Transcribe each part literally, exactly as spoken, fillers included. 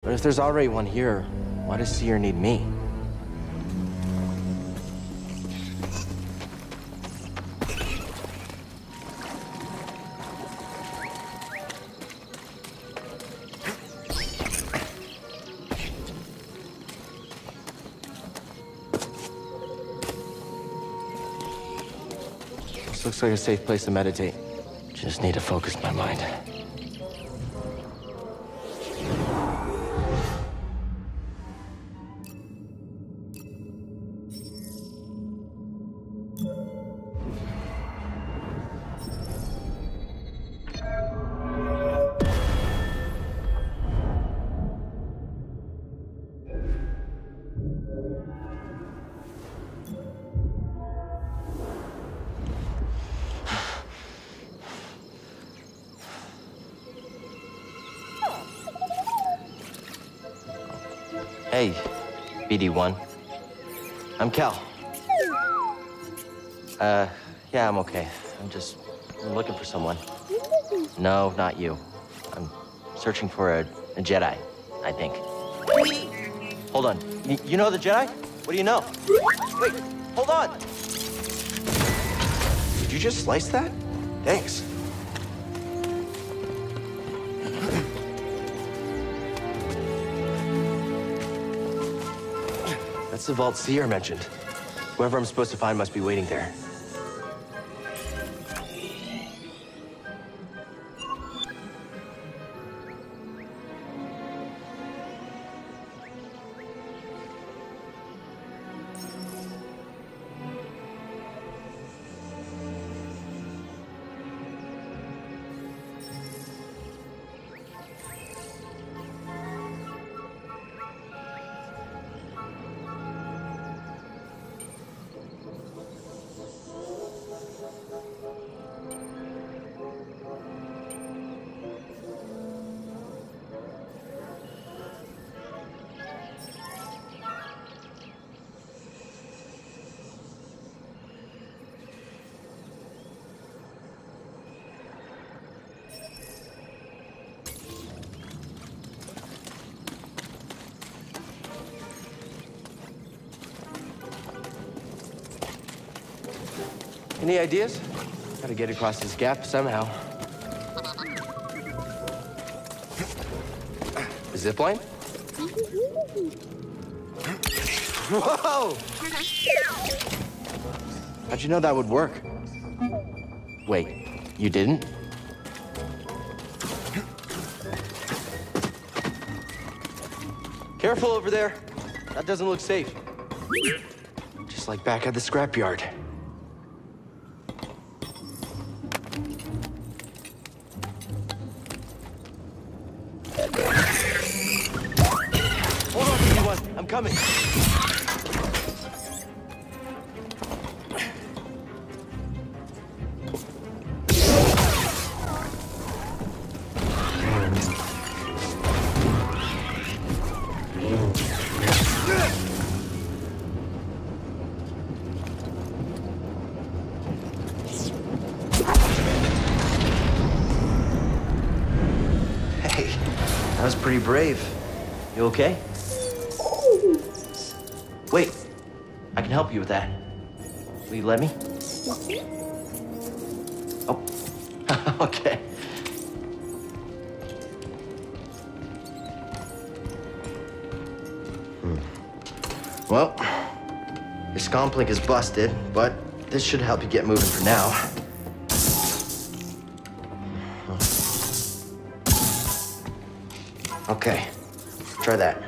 But if there's already one here, why does Seer need me? This looks like a safe place to meditate. Just need to focus my mind. Hey, B D one. I'm Cal. Uh, yeah, I'm okay. I'm just I'm looking for someone. No, not you. I'm searching for a, a Jedi, I think. Hold on. Y you know the Jedi? What do you know? Wait, hold on. Did you just slice that? Thanks. That's the vault Seer mentioned. Whoever I'm supposed to find must be waiting there. Any ideas? Gotta get across this gap somehow. A zip line? Whoa! How'd you know that would work? Wait, you didn't? Careful over there. That doesn't look safe. Just like back at the scrapyard. I'm coming. Hey, that was pretty brave. You okay? Wait, I can help you with that. Will you let me? Oh, okay. Hmm. Well, your scomp link is busted, but this should help you get moving for now. Okay, try that.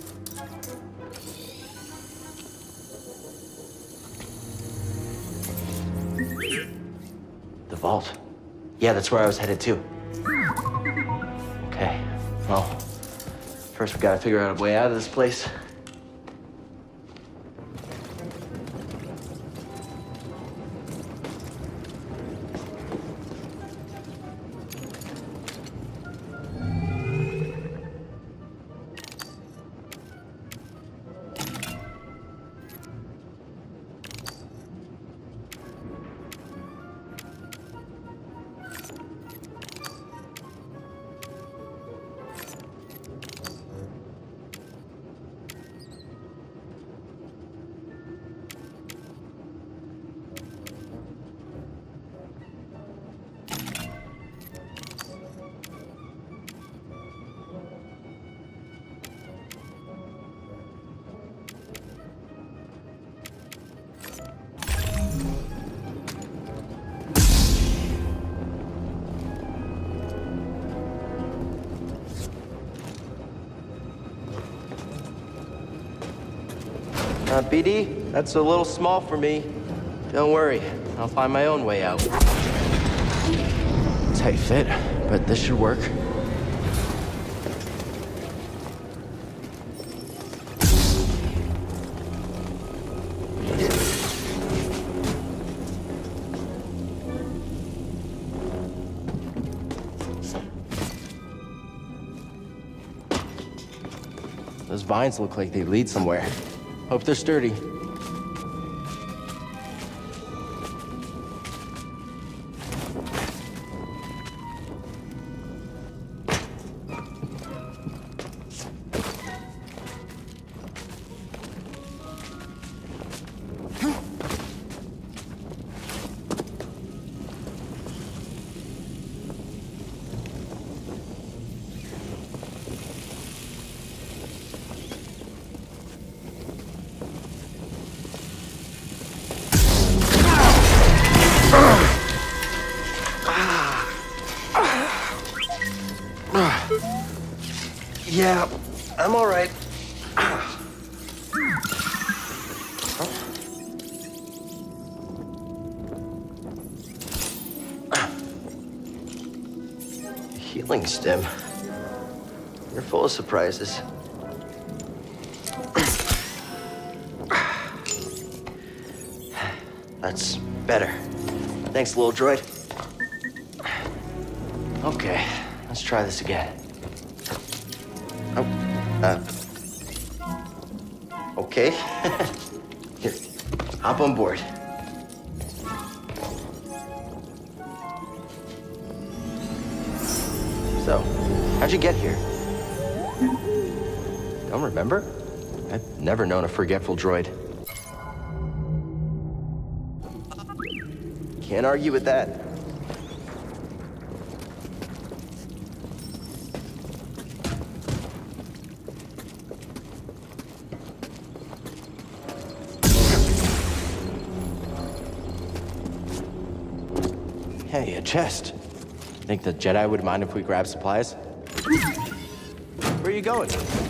The vault. Yeah, that's where I was headed to. Okay, well, first we gotta figure out a way out of this place. Uh, B D, that's a little small for me. Don't worry, I'll find my own way out. Tight fit, but this should work. Those vines look like they lead somewhere. Hope they're sturdy. Yeah, I'm all right. Healing stem. You're full of surprises. That's better. Thanks, little droid. Okay, let's try this again. Oh, uh, okay. Here, hop on board. So, how'd you get here? Don't remember? I've never known a forgetful droid. Can't argue with that. Hey, a chest. Think the Jedi would mind if we grab supplies? Where are you going?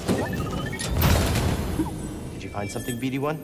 Did you find something, B D one?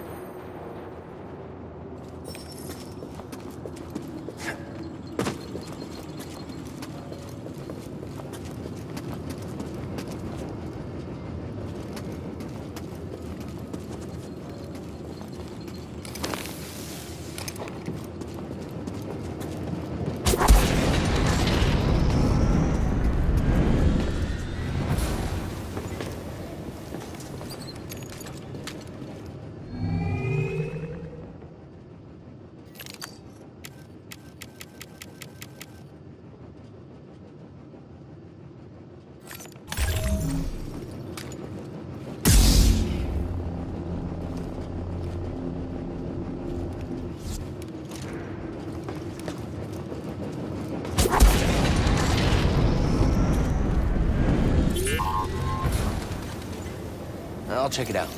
I'll check it out.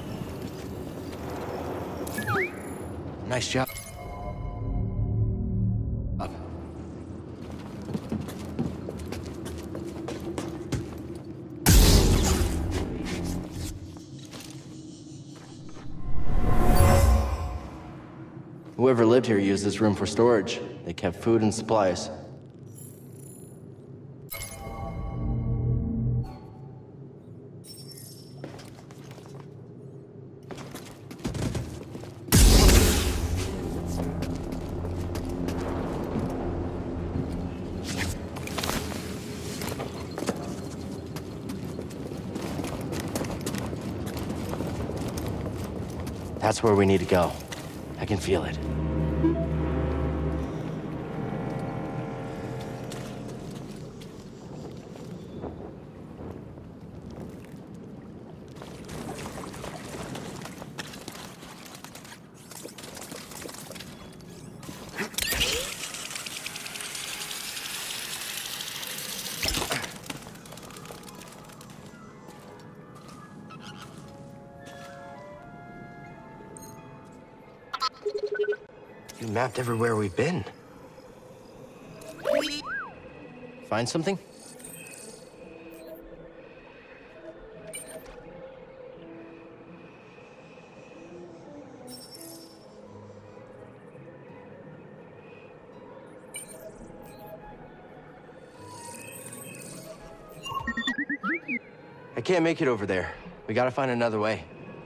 Nice job. Up. Whoever lived here used this room for storage. They kept food and supplies. That's where we need to go. I can feel it. You mapped everywhere we've been. Find something? can't make it over there. We gotta find another way.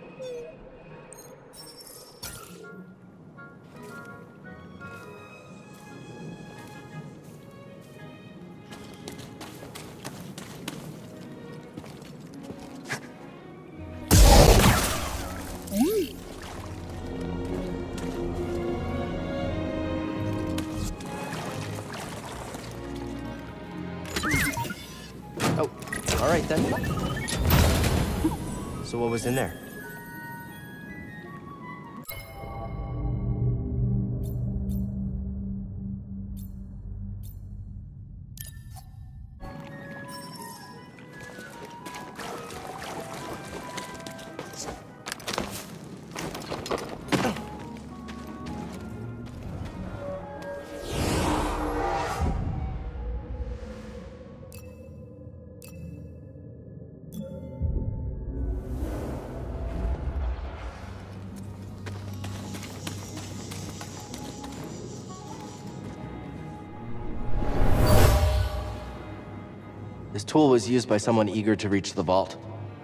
Oh, all right then. So what was in there? This tool was used by someone eager to reach the vault.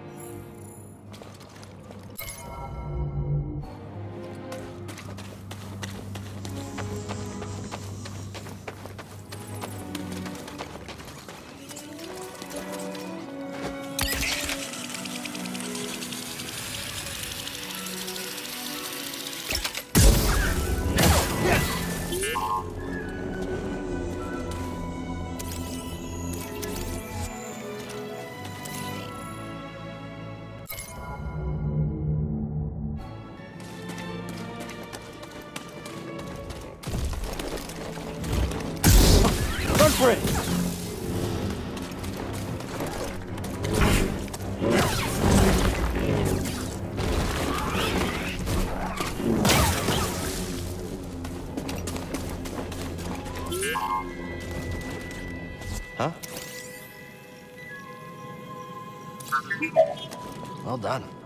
Run for it! Huh? Well done.